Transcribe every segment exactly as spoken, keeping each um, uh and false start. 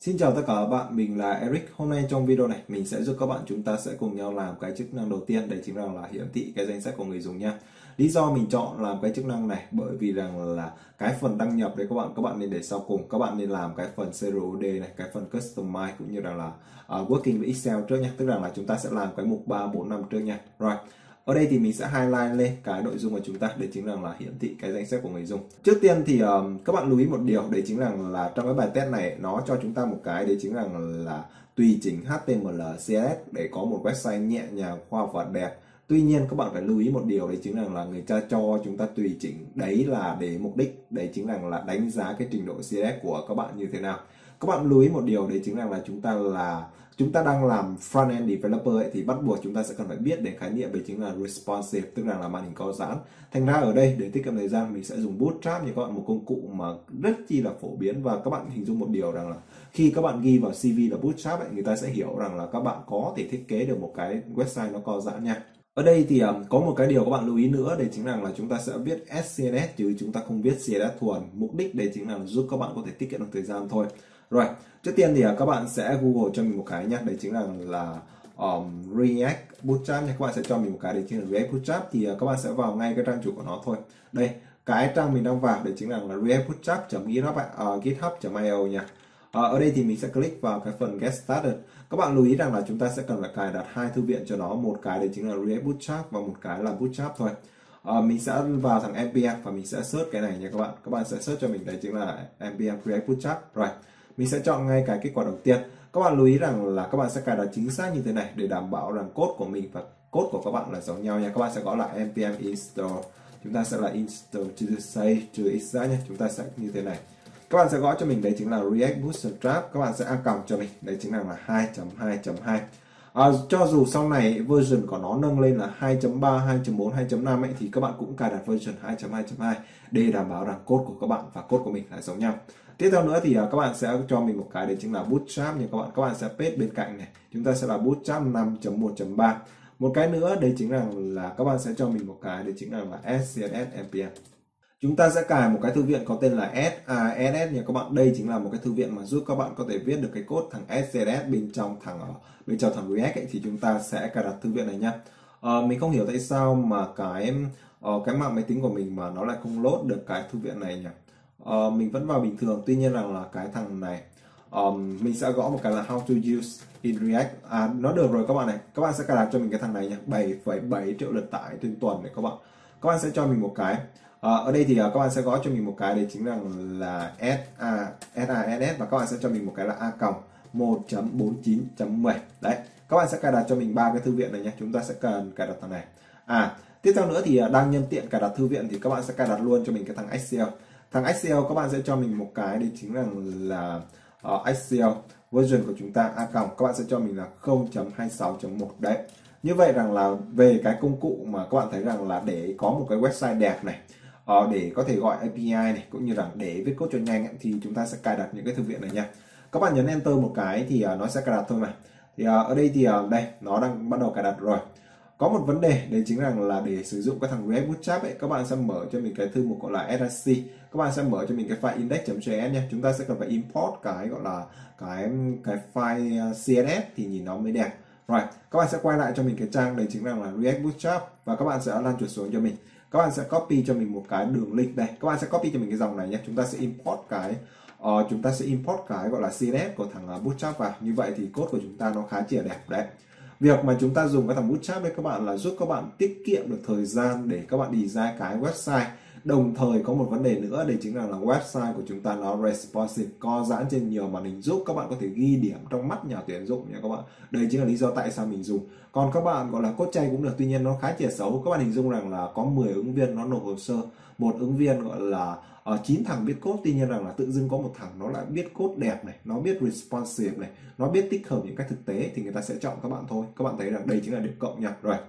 Xin chào tất cả các bạn, mình là Eric. Hôm nay trong video này mình sẽ giúp các bạn chúng ta sẽ cùng nhau làm cái chức năng đầu tiên, đấy chính là, là hiển thị cái danh sách của người dùng nha. Lý do mình chọn làm cái chức năng này bởi vì rằng là cái phần đăng nhập đấy các bạn các bạn nên để sau cùng, các bạn nên làm cái phần xê rờ ô đê này, cái phần customize cũng như rằng là uh, working với Excel trước nha, tức là là chúng ta sẽ làm cái mục ba bốn năm trước nha. Rồi. Ở đây thì mình sẽ highlight lên cái nội dung của chúng ta, đấy chính là, là hiển thị cái danh sách của người dùng. Trước tiên thì um, các bạn lưu ý một điều, đấy chính là, là trong cái bài test này nó cho chúng ta một cái, đấy chính là, là tùy chỉnh hát tê em lờ, xê ét ét để có một website nhẹ nhàng, khoa học và đẹp. Tuy nhiên các bạn phải lưu ý một điều, đấy chính là, là người ta cho chúng ta tùy chỉnh, đấy là để mục đích, đấy chính là, là đánh giá cái trình độ xê ét ét của các bạn như thế nào. Các bạn lưu ý một điều, đấy chính là, là chúng ta là chúng ta đang làm front-end developer ấy, thì bắt buộc chúng ta sẽ cần phải biết đến khái niệm, đấy chính là responsive, tức là, là màn hình có giãn. Thành ra ở đây để tiết kiệm thời gian mình sẽ dùng Bootstrap như các bạn, một công cụ mà rất chi là phổ biến. Và các bạn hình dung một điều rằng là khi các bạn ghi vào xê vê là Bootstrap ấy, người ta sẽ hiểu rằng là các bạn có thể thiết kế được một cái website nó có giãn nha. Ở đây thì um, có một cái điều các bạn lưu ý nữa, đấy chính là, là chúng ta sẽ viết ét xê ét ét chứ chúng ta không viết xê ét ét thuần. Mục đích đấy chính là giúp các bạn có thể tiết kiệm được thời gian thôi. Rồi, trước tiên thì uh, các bạn sẽ Google cho mình một cái nhé, đấy chính là là um, React Bootstrap nha. Các bạn sẽ cho mình một cái, đấy chính là React Bootstrap, thì uh, các bạn sẽ vào ngay cái trang chủ của nó thôi. Đây, cái trang mình đang vào đấy chính là, là react bootstrap chấm github chấm i o nha. À, ở đây thì mình sẽ click vào cái phần Get Started. Các bạn lưu ý rằng là chúng ta sẽ cần phải cài đặt hai thư viện cho nó, một cái đấy chính là React Bootstrap và một cái là Bootstrap thôi. À, mình sẽ vào thằng npm và mình sẽ search cái này nha các bạn. Các bạn sẽ search cho mình, đấy chính là npm React Bootstrap. Rồi, mình sẽ chọn ngay cái kết quả đầu tiên. Các bạn lưu ý rằng là các bạn sẽ cài đặt chính xác như thế này để đảm bảo rằng code của mình và code của các bạn là giống nhau nha. Các bạn sẽ gõ lại npm install, chúng ta sẽ là install to say to exact nhé. Chúng ta sẽ như thế này. Các bạn sẽ gõ cho mình, đấy chính là React Bootstrap, các bạn sẽ a còng cho mình, đấy chính là, là hai chấm hai chấm hai. À, cho dù sau này version của nó nâng lên là hai chấm ba, hai chấm bốn, hai chấm năm ấy, thì các bạn cũng cài đặt version hai chấm hai chấm hai để đảm bảo rằng code của các bạn và code của mình là giống nhau. Tiếp theo nữa thì các bạn sẽ cho mình một cái, đấy chính là Bootstrap nha các bạn. Các bạn sẽ paste bên cạnh này, chúng ta sẽ là Bootstrap năm chấm một chấm ba. Một cái nữa đấy chính là là các bạn sẽ cho mình một cái, đấy chính là là ét xê ét ét npm. Chúng ta sẽ cài một cái thư viện có tên là ét a ét ét nha các bạn. Đây chính là một cái thư viện mà giúp các bạn có thể viết được cái code thằng ét xê ét ét bên trong thằng bên trong thằng React ấy, thì chúng ta sẽ cài đặt thư viện này nha. À, mình không hiểu tại sao mà cái uh, cái mạng máy tính của mình mà nó lại không load được cái thư viện này nhỉ. Uh, mình vẫn vào bình thường, tuy nhiên rằng là cái thằng này um, mình sẽ gõ một cái là how to use in React. À, nó được rồi các bạn này. Các bạn sẽ cài đặt cho mình cái thằng này nha, bảy phẩy bảy triệu lượt tải trên tuần này các bạn. Các bạn sẽ cho mình một cái. À, ở đây thì uh, các bạn sẽ gõ cho mình một cái, đấy chính là là ét a ét ét và các bạn sẽ cho mình một cái là a còng một chấm bốn chín chấm mười. Đấy, các bạn sẽ cài đặt cho mình ba cái thư viện này nhé. Chúng ta sẽ cần cài đặt thằng này. À, tiếp theo nữa thì uh, đang nhân tiện cài đặt thư viện thì các bạn sẽ cài đặt luôn cho mình cái thằng ét xê lờ. Thằng ét xê lờ các bạn sẽ cho mình một cái, đấy chính là là uh, ét xê lờ version của chúng ta a còng, các bạn sẽ cho mình là không chấm hai sáu chấm một. Đấy. Như vậy rằng là về cái công cụ mà các bạn thấy rằng là để có một cái website đẹp này, Ờ, để có thể gọi a pê i này, cũng như là để viết code cho nhanh ấy, thì chúng ta sẽ cài đặt những cái thư viện này nha. Các bạn nhấn enter một cái thì uh, nó sẽ cài đặt thôi mà. Thì uh, ở đây thì uh, đây nó đang bắt đầu cài đặt rồi. Có một vấn đề đấy chính là là để sử dụng cái thằng React Bootstrap ấy, các bạn sẽ mở cho mình cái thư mục gọi là ét rờ xê. Các bạn sẽ mở cho mình cái file index.js nha. Chúng ta sẽ cần phải import cái gọi là cái cái file xê ét ét thì nhìn nó mới đẹp. Rồi, các bạn sẽ quay lại cho mình cái trang đấy chính là, là React Bootstrap và các bạn sẽ lan chuột xuống cho mình. Các bạn sẽ copy cho mình một cái đường link đây. Các bạn sẽ copy cho mình cái dòng này nhé. Chúng ta sẽ import cái uh, chúng ta sẽ import cái gọi là xê ét ét của thằng uh, Bootstrap vào. Như vậy thì code của chúng ta nó khá chỉ đẹp đấy. Việc mà chúng ta dùng cái thằng Bootstrap đấy các bạn là giúp các bạn tiết kiệm được thời gian để các bạn design cái website. Đồng thời có một vấn đề nữa, đấy chính là, là website của chúng ta nó responsive, co giãn trên nhiều màn hình, giúp các bạn có thể ghi điểm trong mắt nhà tuyển dụng nha các bạn. Đây chính là lý do tại sao mình dùng. Còn các bạn gọi là code chay cũng được, tuy nhiên nó khá chìa xấu. Các bạn hình dung rằng là có mười ứng viên nó nộp hồ sơ, một ứng viên gọi là uh, chín thằng biết code, tuy nhiên rằng là tự dưng có một thằng nó lại biết code đẹp này, nó biết responsive này, nó biết tích hợp những cái thực tế, thì người ta sẽ chọn các bạn thôi. Các bạn thấy rằng đây chính là điểm cộng nha. Rồi,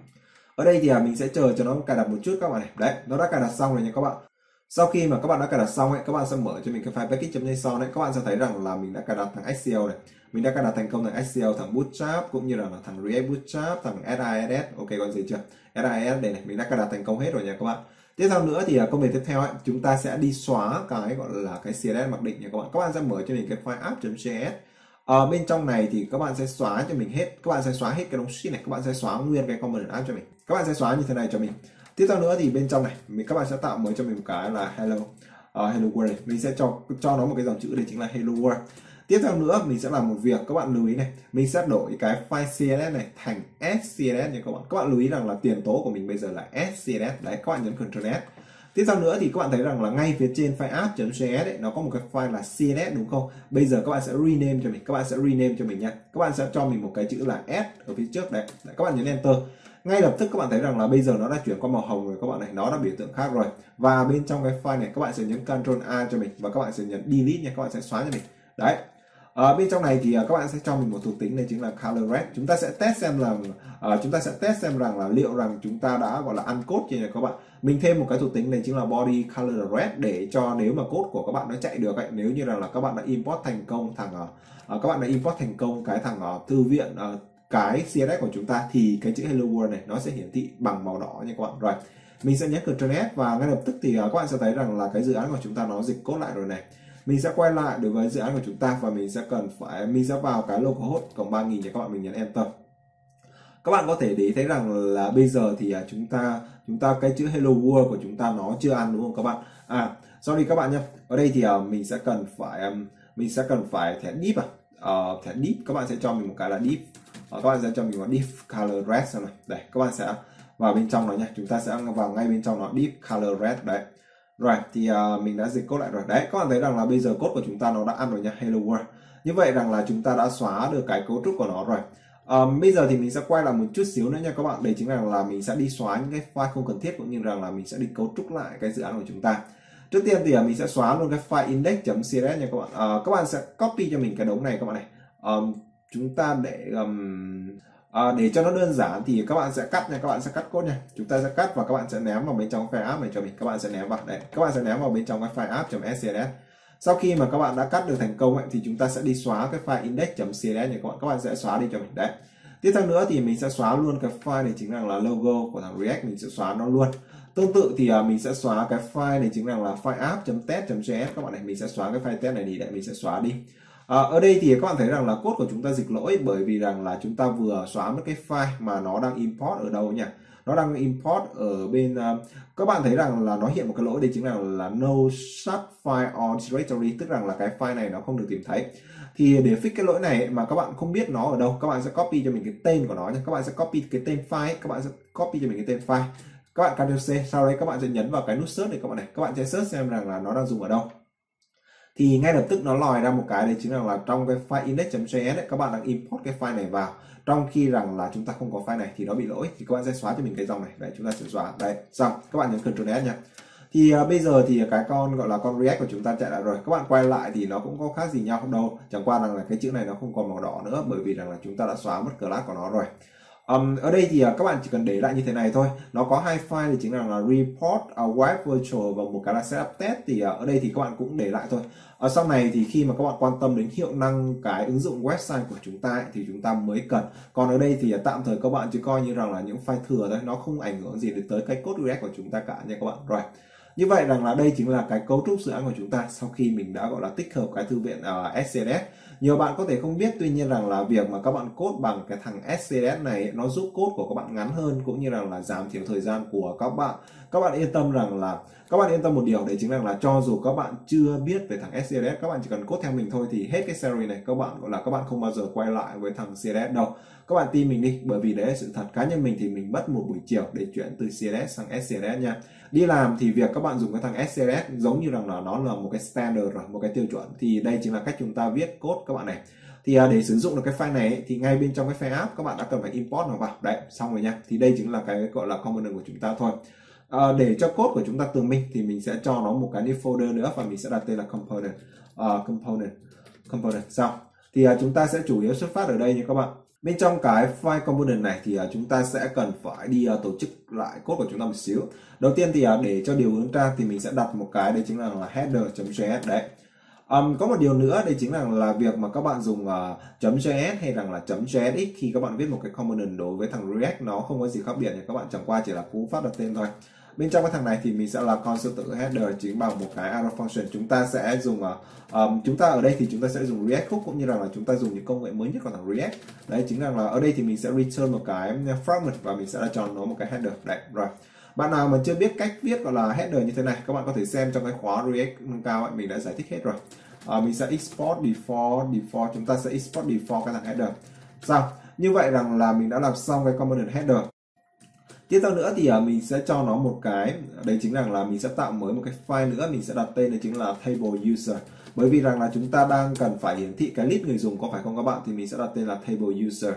ở đây thì mình sẽ chờ cho nó cài đặt một chút các bạn này. Đấy, nó đã cài đặt xong rồi nha các bạn. Sau khi mà các bạn đã cài đặt xong ấy, các bạn sẽ mở cho mình cái file package.json ấy, các bạn sẽ thấy rằng là mình đã cài đặt thằng ét xê lờ này. Mình đã cài đặt thành công thằng ét xê lờ, thằng Bootstrap cũng như là thằng React Bootstrap, thằng ét a ét ét, ok con gì chưa? ét a ét ét đây này, mình đã cài đặt thành công hết rồi nha các bạn. Tiếp theo nữa thì ở công việc tiếp theo ấy, chúng ta sẽ đi xóa cái gọi là cái xê ét ét mặc định nha các bạn. Các bạn sẽ mở cho mình cái file app.js. Ở bên trong này thì các bạn sẽ xóa cho mình hết, các bạn sẽ xóa hết cái đống sheet này, các bạn sẽ xóa nguyên cái component app cho mình. Các bạn sẽ xóa như thế này cho mình. Tiếp theo nữa thì bên trong này, mình các bạn sẽ tạo mới cho mình một cái là hello uh, hello world này. Mình sẽ cho cho nó một cái dòng chữ đây chính là hello world. Tiếp theo nữa mình sẽ làm một việc, các bạn lưu ý này, mình sẽ đổi cái file xê ét ét này thành s.css nha các bạn. Các bạn lưu ý rằng là tiền tố của mình bây giờ là s.css. Đấy, các bạn nhấn Ctrl S. Tiếp theo nữa thì các bạn thấy rằng là ngay phía trên file app.js ấy, nó có một cái file là xê ét ét đúng không? Bây giờ các bạn sẽ rename cho mình, các bạn sẽ rename cho mình nha. Các bạn sẽ cho mình một cái chữ là s ở phía trước đấy. Đấy, các bạn nhấn enter. Ngay lập tức các bạn thấy rằng là bây giờ nó đã chuyển qua màu hồng rồi các bạn này, nó đã biểu tượng khác rồi. Và bên trong cái file này các bạn sẽ nhấn Ctrl A cho mình và các bạn sẽ nhấn delete nha, các bạn sẽ xóa cho mình. Đấy. Ở bên trong này thì các bạn sẽ cho mình một thuộc tính này chính là color red. Chúng ta sẽ test xem là uh, chúng ta sẽ test xem rằng là liệu rằng chúng ta đã gọi là uncode chưa nha các bạn. Mình thêm một cái thuộc tính này chính là body color red để cho nếu mà code của các bạn nó chạy được ấy, nếu như rằng là các bạn đã import thành công thằng uh, các bạn đã import thành công cái thằng uh, thư viện uh, cái xê ét ét của chúng ta thì cái chữ hello world này nó sẽ hiển thị bằng màu đỏ nha các bạn. Rồi. Mình sẽ nhấn Ctrl S và ngay lập tức thì uh, các bạn sẽ thấy rằng là cái dự án của chúng ta nó dịch code lại rồi này. Mình sẽ quay lại đối với dự án của chúng ta và mình sẽ cần phải mình sẽ vào cái localhost cộng ba nghìn nha các bạn, mình nhấn enter. Các bạn có thể để ý thấy rằng là bây giờ thì chúng ta chúng ta cái chữ hello world của chúng ta nó chưa ăn đúng không các bạn? À, sorry các bạn nhé. Ở đây thì uh, mình sẽ cần phải um, mình sẽ cần phải thẻ div à. Uh, thẻ div các bạn sẽ cho mình một cái là div. Uh, các bạn sẽ cho mình một div color red xem này. Đây, các bạn sẽ vào bên trong nó nha. Chúng ta sẽ vào ngay bên trong nó div color red đấy. Rồi thì uh, mình đã dịch code lại rồi. Đấy, các bạn thấy rằng là bây giờ code của chúng ta nó đã ăn rồi nha, hello world. Như vậy rằng là chúng ta đã xóa được cái cấu trúc của nó rồi. Um, bây giờ thì mình sẽ quay lại một chút xíu nữa nha các bạn. Đấy chính là là mình sẽ đi xóa những cái file không cần thiết cũng như rằng là mình sẽ đi cấu trúc lại cái dự án của chúng ta. Trước tiên thì uh, mình sẽ xóa luôn cái file index.css nha các bạn. Uh, các bạn sẽ copy cho mình cái đống này các bạn này. Um, chúng ta để um, uh, để cho nó đơn giản thì các bạn sẽ cắt nha, các bạn sẽ cắt code nha. Chúng ta sẽ cắt và các bạn sẽ ném vào bên trong file app này cho mình. Các bạn sẽ ném vào đây. Các bạn sẽ ném vào bên trong cái file app.scss. Sau khi mà các bạn đã cắt được thành công ấy, thì chúng ta sẽ đi xóa cái file index.css nha các bạn. Các bạn sẽ xóa đi cho mình đấy. Tiếp theo nữa thì mình sẽ xóa luôn cái file này chính là, là logo của thằng React, mình sẽ xóa nó luôn. Tương tự thì uh, mình sẽ xóa cái file này chính là, là file app.test.js các bạn này, mình sẽ xóa cái file test này đi để mình sẽ xóa đi. À, ở đây thì các bạn thấy rằng là code của chúng ta dịch lỗi bởi vì rằng là chúng ta vừa xóa mất cái file mà nó đang import ở đâu nhỉ? Nó đang import ở bên uh, các bạn thấy rằng là nó hiện một cái lỗi đây chính là là no such file or directory, tức rằng là cái file này nó không được tìm thấy. Thì để fix cái lỗi này mà các bạn không biết nó ở đâu, các bạn sẽ copy cho mình cái tên của nó nhé. Các bạn sẽ copy cái tên file, các bạn sẽ copy cho mình cái tên file. Các bạn Ctrl C, sau đấy các bạn sẽ nhấn vào cái nút search này các bạn này. Các bạn sẽ search xem rằng là nó đang dùng ở đâu. Thì ngay lập tức nó lòi ra một cái đấy chính là, là trong cái file index.js ấy, các bạn đang import cái file này vào. Trong khi rằng là chúng ta không có file này thì nó bị lỗi, thì các bạn sẽ xóa cho mình cái dòng này. Đấy, chúng ta sẽ xóa. Đấy, xong. Các bạn nhấn Ctrl S nha. Thì uh, bây giờ thì cái con gọi là con React của chúng ta chạy lại rồi. Các bạn quay lại thì nó cũng có khác gì nhau không đâu. Chẳng qua rằng là cái chữ này nó không còn màu đỏ nữa bởi vì rằng là chúng ta đã xóa mất class của nó rồi. Um, ở đây thì uh, các bạn chỉ cần để lại như thế này thôi. Nó có hai file thì chính là, là report uh, web virtual và một cái là setup test. Thì uh, ở đây thì các bạn cũng để lại thôi. Ở sau này thì khi mà các bạn quan tâm đến hiệu năng cái ứng dụng website của chúng ta ấy, thì chúng ta mới cần. Còn ở đây thì uh, tạm thời các bạn chỉ coi như rằng là những file thừa thôi, nó không ảnh hưởng gì đến tới cái code React của chúng ta cả nha các bạn. Rồi. Như vậy rằng là đây chính là cái cấu trúc dự án của chúng ta sau khi mình đã gọi là tích hợp cái thư viện uh, ét xê ét ét. Nhiều bạn có thể không biết, tuy nhiên rằng là việc mà các bạn code bằng cái thằng ét xê ét ét này nó giúp code của các bạn ngắn hơn cũng như rằng là giảm thiểu thời gian của các bạn. Các bạn yên tâm rằng là các bạn yên tâm một điều đấy chính là, là cho dù các bạn chưa biết về thằng ét xê ét ét, các bạn chỉ cần code theo mình thôi thì hết cái series này các bạn gọi là các bạn không bao giờ quay lại với thằng xê ét ét đâu. Các bạn tin mình đi, bởi vì đấy là sự thật. Cá nhân mình thì mình mất một buổi chiều để chuyển từ xê ét ét sang ét xê ét ét nha. Đi làm thì việc các bạn dùng cái thằng ét xê ét ét giống như rằng là nó là một cái standard rồi, một cái tiêu chuẩn, thì đây chính là cách chúng ta viết code các bạn này. Thì để sử dụng được cái file này ấy, thì ngay bên trong cái file app các bạn đã cần phải import nó vào. Đấy, xong rồi nha. Thì đây chính là cái gọi là component của chúng ta thôi. À, để cho code của chúng ta tường minh thì mình sẽ cho nó một cái new folder nữa và mình sẽ đặt tên là component. Uh, component, component. Xong. Thì uh, chúng ta sẽ chủ yếu xuất phát ở đây nha các bạn. Bên trong cái file component này thì uh, chúng ta sẽ cần phải đi uh, tổ chức lại code của chúng ta một xíu. Đầu tiên thì uh, để cho điều hướng ra thì mình sẽ đặt một cái đây chính là, là header.js đấy. Um, có một điều nữa đây chính là là việc mà các bạn dùng uh, .js hay rằng là .jsx khi các bạn viết một cái component đối với thằng React nó không có gì khác biệt, các bạn chẳng qua chỉ là cú phát đặt tên thôi. Bên trong cái thằng này thì mình sẽ là console tự header chính bằng một cái arrow function. Chúng ta sẽ dùng um, chúng ta ở đây thì chúng ta sẽ dùng React Hook, cũng như là, là chúng ta dùng những công nghệ mới nhất của thằng React. Đấy chính là, là ở đây thì mình sẽ return một cái fragment và mình sẽ là cho nó một cái header. Đấy rồi. Bạn nào mà chưa biết cách viết gọi là header như thế này, các bạn có thể xem trong cái khóa React nâng cao ấy, mình đã giải thích hết rồi. À, mình sẽ export default default chúng ta sẽ export default cái thằng header. Sao? Như vậy rằng là mình đã làm xong cái component header. Tiếp theo nữa thì uh, mình sẽ cho nó một cái, đấy chính là là mình sẽ tạo mới một cái file nữa, mình sẽ đặt tên đấy chính là table user. Bởi vì rằng là chúng ta đang cần phải hiển thị cái list người dùng, có phải không các bạn? Thì mình sẽ đặt tên là table user.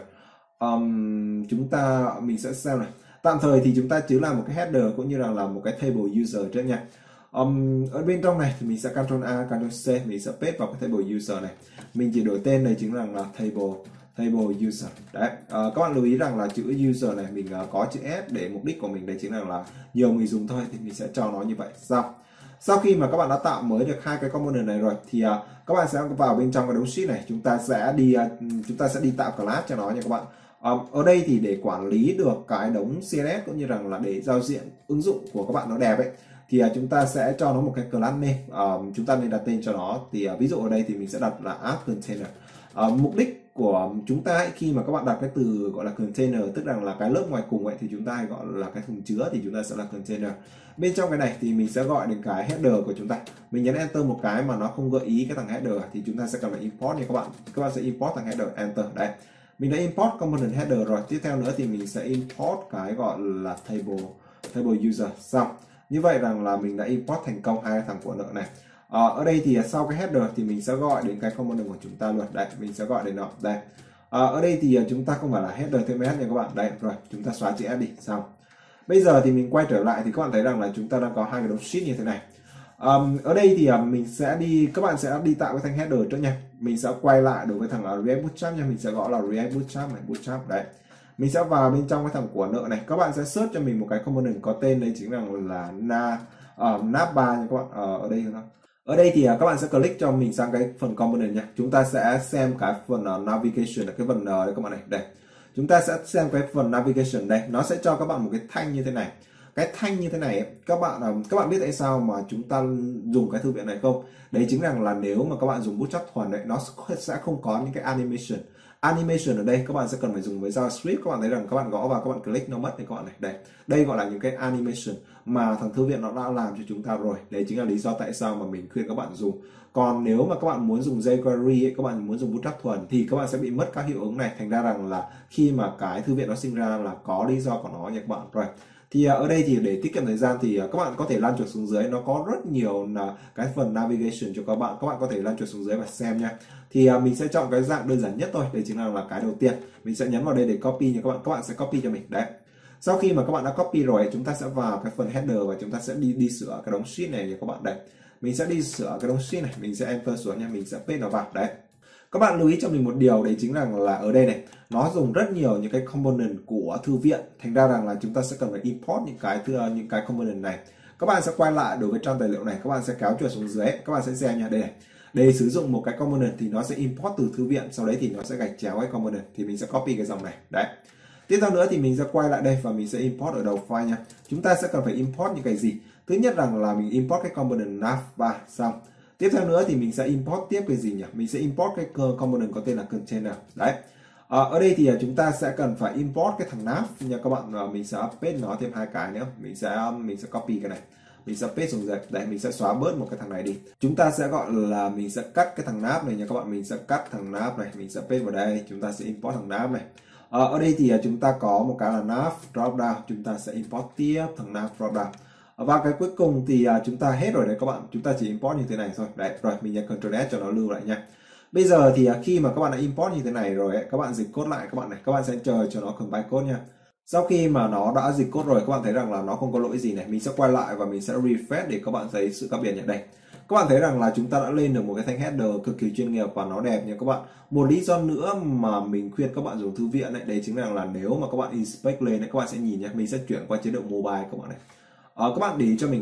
Um, chúng ta mình sẽ xem này. Tạm thời thì chúng ta chỉ làm một cái header cũng như là làm một cái table user trước nha. Um, ở bên trong này thì mình sẽ Ctrl A, Ctrl C, mình sẽ paste vào cái table user này. Mình chỉ đổi tên này chính là, là table table user. Đấy, à, các bạn lưu ý rằng là chữ user này mình uh, có chữ S để mục đích của mình đấy chính là là nhiều người dùng thôi, thì mình sẽ cho nó như vậy. Sau sau khi mà các bạn đã tạo mới được hai cái component này rồi thì uh, các bạn sẽ vào bên trong cái đống sheet này, chúng ta sẽ đi uh, chúng ta sẽ đi tạo class cho nó nha các bạn. Um, ở đây thì để quản lý được cái đống xê ét ét cũng như rằng là để giao diện ứng dụng của các bạn nó đẹp ấy, thì uh, chúng ta sẽ cho nó một cái class name. Um, chúng ta nên đặt tên cho nó, thì uh, ví dụ ở đây thì mình sẽ đặt là app container. Uh, mục đích của chúng ta ấy, khi mà các bạn đặt cái từ gọi là container, tức rằng là cái lớp ngoài cùng ấy, thì chúng ta hay gọi là cái thùng chứa, thì chúng ta sẽ là container. Bên trong cái này thì mình sẽ gọi đến cái header của chúng ta. Mình nhấn enter một cái mà nó không gợi ý cái thằng header thì chúng ta sẽ cần phải import nha các bạn. Các bạn sẽ import thằng header, enter. Đấy, mình đã import component header rồi. Tiếp theo nữa thì mình sẽ import cái gọi là table table user. Xong như vậy rằng là mình đã import thành công hai thằng của nợ này. À, ở đây thì sau cái header thì mình sẽ gọi đến cái component của chúng ta luôn. Đây, mình sẽ gọi đến nó. Đây. À, ở đây thì chúng ta không phải là header thêm s nha các bạn. Đây, rồi, chúng ta xóa chữ S đi. Xong. Bây giờ thì mình quay trở lại thì các bạn thấy rằng là chúng ta đang có hai cái đống sheet như thế này. Um, ở đây thì uh, mình sẽ đi, các bạn sẽ đi tạo cái thanh header trước nha. Mình sẽ quay lại đối với thằng uh, React Bootstrap nha. Mình sẽ gọi là React Bootstrap này, Bootstrap đấy. Mình sẽ vào bên trong cái thằng của nợ này. Các bạn sẽ search cho mình một cái component có tên đấy chính là là na uh, navbar nha các bạn. Uh, ở đây không? Ở đây thì uh, các bạn sẽ click cho mình sang cái phần component nha. Chúng ta sẽ xem cái phần uh, navigation là cái phần uh, đây các bạn này. Đây. Chúng ta sẽ xem cái phần navigation đây, nó sẽ cho các bạn một cái thanh như thế này. Cái thanh như thế này các bạn các bạn biết tại sao mà chúng ta dùng cái thư viện này không? Đấy chính là là nếu mà các bạn dùng Bootstrap thuần đấy, nó sẽ không có những cái animation. Animation ở đây các bạn sẽ cần phải dùng với JavaScript. Các bạn thấy rằng các bạn gõ vào, các bạn click nó mất này các bạn này. Đây, đây gọi là những cái animation mà thằng thư viện nó đã làm cho chúng ta rồi. Đấy chính là lý do tại sao mà mình khuyên các bạn dùng. Còn nếu mà các bạn muốn dùng jQuery ấy, các bạn muốn dùng Bootstrap thuần thì các bạn sẽ bị mất các hiệu ứng này. Thành ra rằng là khi mà cái thư viện nó sinh ra là có lý do của nó nha các bạn. Rồi. Thì ở đây thì để tiết kiệm thời gian thì các bạn có thể lan chuột xuống dưới, nó có rất nhiều là cái phần navigation cho các bạn. Các bạn có thể lan chuột xuống dưới và xem nha. Thì mình sẽ chọn cái dạng đơn giản nhất thôi, đây chính là là cái đầu tiên. Mình sẽ nhấn vào đây để copy nha các bạn. Các bạn sẽ copy cho mình. Đấy. Sau khi mà các bạn đã copy rồi, chúng ta sẽ vào cái phần header và chúng ta sẽ đi đi sửa cái đống sheet này nha các bạn. Đây. Mình sẽ đi sửa cái đống sheet này, mình sẽ enter xuống nha, mình sẽ paste nó vào. Đấy. Các bạn lưu ý cho mình một điều, đấy chính là là ở đây này, nó dùng rất nhiều những cái component của thư viện, thành ra rằng là chúng ta sẽ cần phải import những cái những cái component này. Các bạn sẽ quay lại đối với trang tài liệu này, các bạn sẽ kéo chuột xuống dưới, các bạn sẽ xem nha, đây này. Để sử dụng một cái component thì nó sẽ import từ thư viện, sau đấy thì nó sẽ gạch chéo cái component, thì mình sẽ copy cái dòng này. Đấy. Tiếp theo nữa thì mình sẽ quay lại đây và mình sẽ import ở đầu file nha. Chúng ta sẽ cần phải import những cái gì? Thứ nhất rằng là mình import cái component navbar, xong. Tiếp theo nữa thì mình sẽ import tiếp cái gì nhỉ? Mình sẽ import cái component có tên là container. Đấy. À, ở đây thì chúng ta sẽ cần phải import cái thằng nav nha các bạn. Mình sẽ paste nó thêm hai cái nữa. Mình sẽ mình sẽ copy cái này. Mình sẽ paste xuống dưới. Đây, mình sẽ xóa bớt một cái thằng này đi. Chúng ta sẽ gọi là mình sẽ cắt cái thằng nav này nha các bạn. Mình sẽ cắt thằng nav này, mình sẽ paste vào đây. Chúng ta sẽ import thằng nav này. À, ở đây thì chúng ta có một cái là nav dropdown. Chúng ta sẽ import tiếp thằng nav dropdown. Và cái cuối cùng thì uh, chúng ta hết rồi đấy các bạn, chúng ta chỉ import như thế này thôi. Đấy, rồi mình nhấn Ctrl S cho nó lưu lại nha. Bây giờ thì uh, khi mà các bạn đã import như thế này rồi ấy, các bạn dịch code lại các bạn này, các bạn sẽ chờ cho nó compile code nha. Sau khi mà nó đã dịch code rồi, các bạn thấy rằng là nó không có lỗi gì này, mình sẽ quay lại và mình sẽ refresh để các bạn thấy sự khác biệt như đây. Các bạn thấy rằng là chúng ta đã lên được một cái thanh header cực kỳ chuyên nghiệp và nó đẹp nha các bạn. Một lý do nữa mà mình khuyên các bạn dùng thư viện ấy, đấy chính là, là nếu mà các bạn inspect lên ấy, các bạn sẽ nhìn nhé, mình sẽ chuyển qua chế độ mobile các bạn này. À, các bạn để ý cho mình này,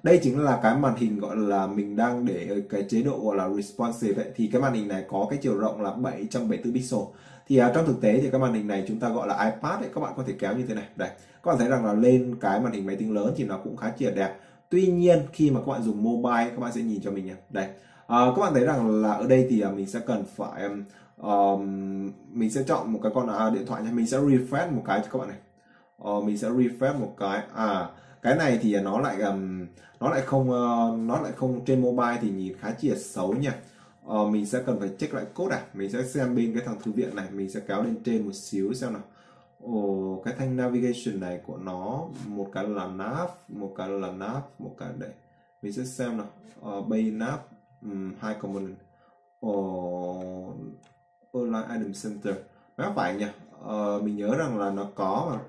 Đây chính là cái màn hình gọi là mình đang để ở cái chế độ gọi là responsive ấy. Thì cái màn hình này có cái chiều rộng là bảy trăm bảy mươi tư pixel. Thì uh, trong thực tế thì cái màn hình này chúng ta gọi là iPad ấy, các bạn có thể kéo như thế này. Đây, các bạn thấy rằng là lên cái màn hình máy tính lớn thì nó cũng khá chi là đẹp. Tuy nhiên khi mà các bạn dùng mobile, các bạn sẽ nhìn cho mình nhé. Đây, uh, các bạn thấy rằng là ở đây thì uh, mình sẽ cần phải um, mình sẽ chọn một cái con uh, điện thoại nha. Mình sẽ refresh một cái cho các bạn này. Uh, mình sẽ refresh một cái. À, cái này thì nó lại um, nó lại không uh, nó lại không trên mobile thì nhìn khá chi là xấu nha. Uh, mình sẽ cần phải check lại code à. Mình sẽ xem bên cái thằng thư viện này, mình sẽ kéo lên trên một xíu xem nào. Ồ, cái thanh navigation này của nó, một cái là nav, một cái là nav, một cái đây. Mình sẽ xem nào. Uh, bay nav, um, hai component. Ồ, Align item center. Nó phải nhỉ? Uh, mình nhớ rằng là nó có mà.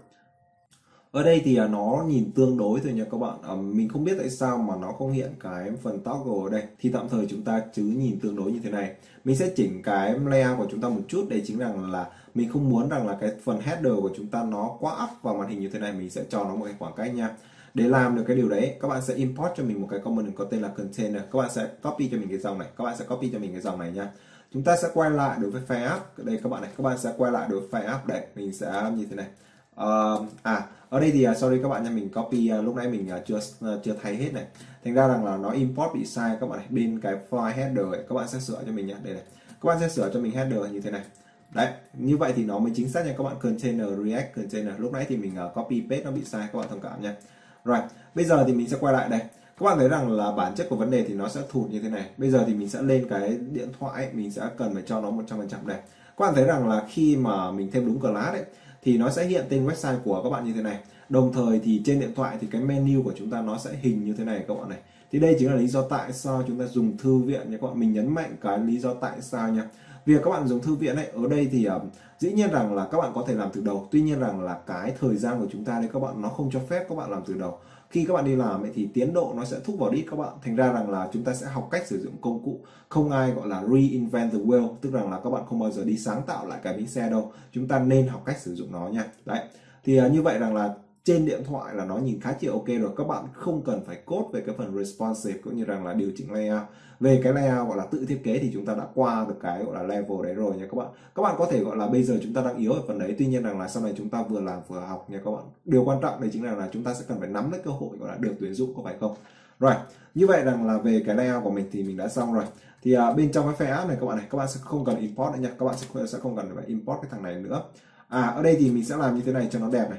Ở đây thì nó nhìn tương đối thôi nha các bạn. À, mình không biết tại sao mà nó không hiện cái phần toggle ở đây. Thì tạm thời chúng ta cứ nhìn tương đối như thế này. Mình sẽ chỉnh cái layout của chúng ta một chút. Đây chính rằng là mình không muốn rằng là cái phần header của chúng ta nó quá áp vào màn hình như thế này. Mình sẽ cho nó một cái khoảng cách nha. Để làm được cái điều đấy, các bạn sẽ import cho mình một cái component có tên là container. Các bạn sẽ copy cho mình cái dòng này. Các bạn sẽ copy cho mình cái dòng này nha. Chúng ta sẽ quay lại đối với file app. Đây các bạn này, các bạn sẽ quay lại đối với file app. Đây, mình sẽ như thế này. Uh, à ở đây thì uh, sorry các bạn nha, mình copy uh, lúc nãy mình uh, chưa uh, chưa thay hết này, thành ra rằng là nó import bị sai các bạn này. Bên cái file header ấy, các bạn sẽ sửa cho mình nhé. Đây này, các bạn sẽ sửa cho mình header như thế này. Đấy, như vậy thì nó mới chính xác nha các bạn. Container react container, lúc nãy thì mình uh, copy paste nó bị sai, các bạn thông cảm nha. Rồi, bây giờ thì mình sẽ quay lại đây. Các bạn thấy rằng là bản chất của vấn đề thì nó sẽ thụt như thế này. Bây giờ thì mình sẽ lên cái điện thoại ấy, mình sẽ cần phải cho nó một trăm phần trăm đây. Các bạn thấy rằng là khi mà mình thêm đúng class đấy thì nó sẽ hiện tên website của các bạn như thế này. Đồng thời thì trên điện thoại thì cái menu của chúng ta nó sẽ hình như thế này các bạn này. Thì đây chính là lý do tại sao chúng ta dùng thư viện nha các bạn. Mình nhấn mạnh cái lý do tại sao nha. Việc các bạn dùng thư viện ấy, ở đây thì uh, dĩ nhiên rằng là các bạn có thể làm từ đầu. Tuy nhiên rằng là cái thời gian của chúng ta đấy các bạn, nó không cho phép các bạn làm từ đầu. Khi các bạn đi làm ấy, thì tiến độ nó sẽ thúc vào đít các bạn. Thành ra rằng là chúng ta sẽ học cách sử dụng công cụ. Không ai gọi là reinvent the wheel, tức rằng là các bạn không bao giờ đi sáng tạo lại cái bánh xe đâu. Chúng ta nên học cách sử dụng nó nha. Đấy, thì uh, như vậy rằng là trên điện thoại là nó nhìn khá chi ok rồi. Các bạn không cần phải code về cái phần responsive cũng như rằng là điều chỉnh layout. Về cái layout gọi là tự thiết kế thì chúng ta đã qua được cái gọi là level đấy rồi nha các bạn. Các bạn có thể gọi là bây giờ chúng ta đang yếu ở phần đấy, tuy nhiên rằng là sau này chúng ta vừa làm vừa học nha các bạn. Điều quan trọng đấy chính là, là chúng ta sẽ cần phải nắm lấy cơ hội gọi là được tuyển dụng, có phải không? Rồi, như vậy rằng là về cái layout của mình thì mình đã xong rồi. Thì uh, bên trong cái file app này các bạn này, các bạn sẽ không cần import nữa nha. Các bạn sẽ sẽ không cần phải import cái thằng này nữa. À, ở đây thì mình sẽ làm như thế này cho nó đẹp này.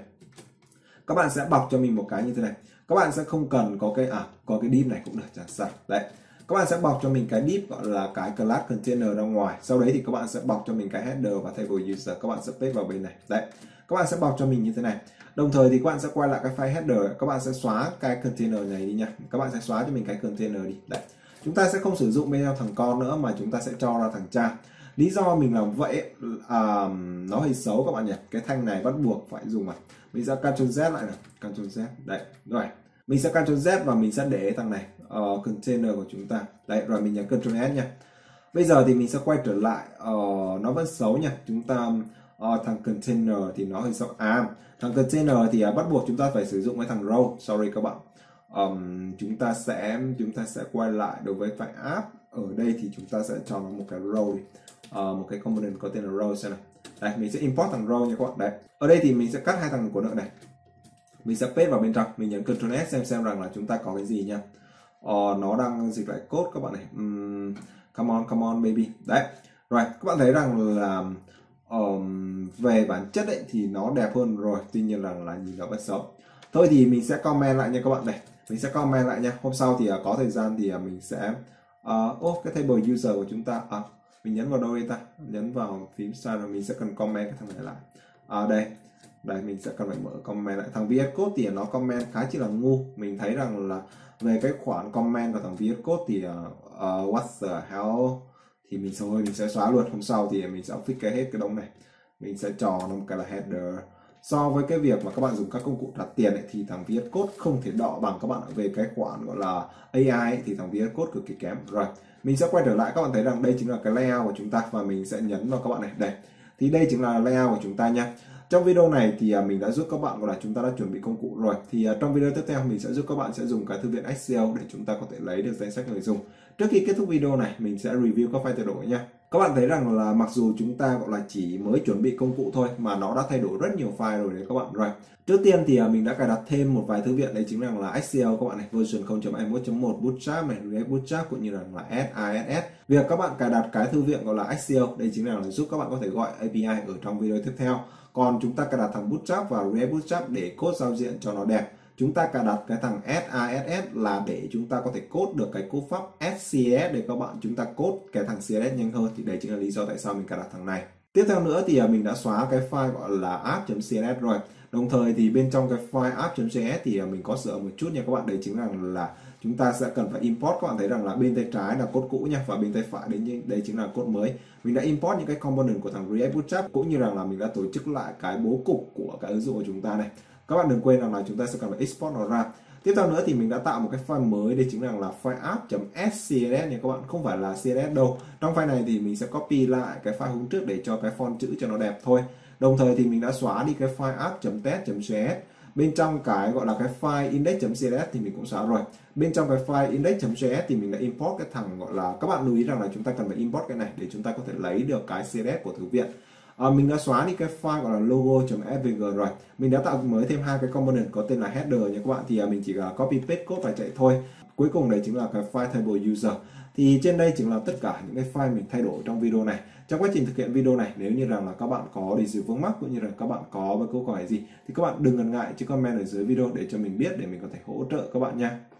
Các bạn sẽ bọc cho mình một cái như thế này. Các bạn sẽ không cần có cái à có cái div này cũng được, chẳng sao. Đấy. Các bạn sẽ bọc cho mình cái div gọi là cái class container ra ngoài. Sau đấy thì các bạn sẽ bọc cho mình cái header và table user. Các bạn sẽ paste vào bên này. Đấy. Các bạn sẽ bọc cho mình như thế này. Đồng thời thì các bạn sẽ quay lại cái file header. Các bạn sẽ xóa cái container này đi nha. Các bạn sẽ xóa cho mình cái container đi. Đấy. Chúng ta sẽ không sử dụng bên trong thằng con nữa mà chúng ta sẽ cho ra thằng cha. Lý do mình làm vậy à, nó hơi xấu các bạn nhỉ. Cái thanh này bắt buộc phải dùng mà. Mình sẽ Ctrl Z lại này, Ctrl Z. Đấy, rồi. Mình sẽ Ctrl Z và mình sẽ để thằng này uh, container của chúng ta. Đấy, rồi mình nhấn Ctrl S nha. Bây giờ thì mình sẽ quay trở lại, uh, nó vẫn xấu nha. Chúng ta uh, thằng container thì nó hơi xấu. À, thằng container thì uh, bắt buộc chúng ta phải sử dụng cái thằng row. Sorry các bạn. Um, chúng ta sẽ chúng ta sẽ quay lại đối với file app. Ở đây thì chúng ta sẽ cho nó một cái row đi. Uh, một cái component có tên là row xem này. Đây, mình sẽ import thằng row nha các bạn. Đấy. Ở đây thì mình sẽ cắt hai thằng của nợ này. Mình sẽ paste vào bên trong. Mình nhấn Ctrl S xem xem rằng là chúng ta có cái gì nha. Ờ, nó đang dịch lại code các bạn này. Um, come on, come on baby. Đấy. Rồi, các bạn thấy rằng là um, về bản chất ấy thì nó đẹp hơn rồi. Tuy nhiên rằng là nhìn nó vẫn xấu. Thôi thì mình sẽ comment lại nha các bạn này. Mình sẽ comment lại nha. Hôm sau thì uh, có thời gian thì uh, mình sẽ uh, ô cái table user của chúng ta. À, mình nhấn vào đâu đây ta? Nhấn vào phím sai rồi, mình sẽ cần comment cái thằng này lại. À đây, đây mình sẽ cần phải mở comment lại. Thằng vê ét Code thì nó comment khá chỉ là ngu. Mình thấy rằng là về cái khoản comment của thằng vê ét Code thì uh, uh, what the hell thì mình thôi mình sẽ xóa luôn. Hôm sau thì mình sẽ fix cái hết cái đống này. Mình sẽ cho nó một cái là header. So với cái việc mà các bạn dùng các công cụ trả tiền ấy, thì thằng vê ét Code không thể đọ bằng các bạn. Về cái khoản gọi là a i ấy, thì thằng vê ét Code cực kỳ kém. Rồi, mình sẽ quay trở lại, các bạn thấy rằng đây chính là cái layout của chúng ta và mình sẽ nhấn vào các bạn này. Đây, thì đây chính là layout của chúng ta nha. Trong video này thì mình đã giúp các bạn gọi là chúng ta đã chuẩn bị công cụ rồi. Thì trong video tiếp theo mình sẽ giúp các bạn sẽ dùng cái thư viện Excel để chúng ta có thể lấy được danh sách người dùng. Trước khi kết thúc video này mình sẽ review các file thay đổi nha. Các bạn thấy rằng là mặc dù chúng ta gọi là chỉ mới chuẩn bị công cụ thôi mà nó đã thay đổi rất nhiều file rồi đấy các bạn. Rồi. Trước tiên thì mình đã cài đặt thêm một vài thư viện, đấy chính là là Excel các bạn này, version không chấm hai mươi mốt chấm một, Bootstrap này, React Bootstrap cũng như là là ét a ét ét. Việc các bạn cài đặt cái thư viện gọi là Excel, đây chính là giúp các bạn có thể gọi a pê i ở trong video tiếp theo. Còn chúng ta cài đặt thằng Bootstrap và React Bootstrap để code giao diện cho nó đẹp. Chúng ta cài đặt cái thằng ét a ét ét là để chúng ta có thể code được cái code pháp ét xê ét để các bạn chúng ta code cái thằng xê ét ét nhanh hơn. Thì đây chính là lý do tại sao mình cài đặt thằng này. Tiếp theo nữa thì mình đã xóa cái file gọi là app.css rồi. Đồng thời thì bên trong cái file app.css thì mình có sửa một chút nha các bạn. Đấy chính là là chúng ta sẽ cần phải import. Các bạn thấy rằng là bên tay trái là code cũ nha, và bên tay phải đến đây chính là code mới. Mình đã import những cái component của thằng React Bootstrap, cũng như rằng là mình đã tổ chức lại cái bố cục của cái ứng dụng của chúng ta này. Các bạn đừng quên rằng là chúng ta sẽ cần phải export nó ra. Tiếp theo nữa thì mình đã tạo một cái file mới, đây chính là là file app.scss nha các bạn, không phải là xê ét ét đâu. Trong file này thì mình sẽ copy lại cái file hôm trước để cho cái font chữ cho nó đẹp thôi. Đồng thời thì mình đã xóa đi cái file app.test.cs. Bên trong cái gọi là cái file index.css thì mình cũng xóa rồi. Bên trong cái file index.cs thì mình đã import cái thằng gọi là, các bạn lưu ý rằng là chúng ta cần phải import cái này để chúng ta có thể lấy được cái xê ét ét của thư viện. À, mình đã xóa đi cái file gọi là logo.svg rồi. Mình đã tạo mới thêm hai cái component có tên là header nha các bạn, thì mình chỉ là copy paste code và chạy thôi. Cuối cùng đấy chính là cái file table user. Thì trên đây chính là tất cả những cái file mình thay đổi trong video này. Trong quá trình thực hiện video này, nếu như rằng là các bạn có điều gì vướng mắc cũng như là các bạn có câu hỏi gì thì các bạn đừng ngần ngại chứ comment ở dưới video để cho mình biết, để mình có thể hỗ trợ các bạn nha.